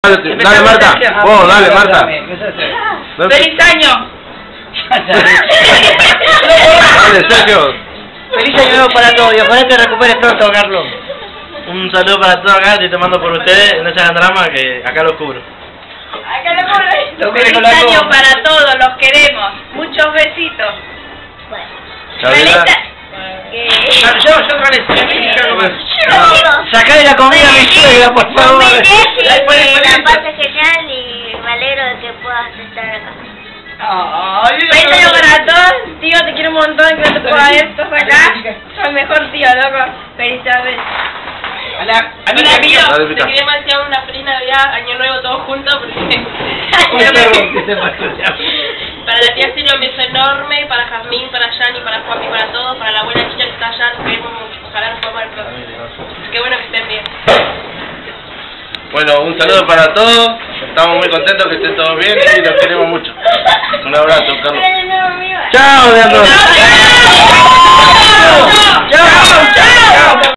Dale, Marta. Vos, dale, Marta. ¡Feliz año! Dale, Sergio. Feliz año nuevo para todos y ojalá te recuperes pronto, Carlos. Un saludo para todos acá, estoy tomando por ustedes, no se hagan drama que acá los cubro. Acá lo cubro. Feliz año para todos, los queremos. Muchos besitos. Feliz Sacale la comida a mi suegra, por favor. La paz es genial y me alegro de que puedas estar acá. Feliz año para todos. Tío, te quiero un montón, que no te puedo ver. Estás acá. Soy el mejor tío, loco. Felicidades. Hola, tío, te queremos desear una feliz Navidad, Año Nuevo todos juntos, porque para la tía Silvia un beso enorme, para Jazmín, para Yani, para Juan y para todos, para la buena chica que está allá, nos queremos mucho, ojalá nos podamos ver pronto. Qué bueno que estén bien. Bueno, un saludo para todos, estamos muy contentos que estén todos bien y los queremos mucho. Un abrazo, Carlos. Chao, Leandro.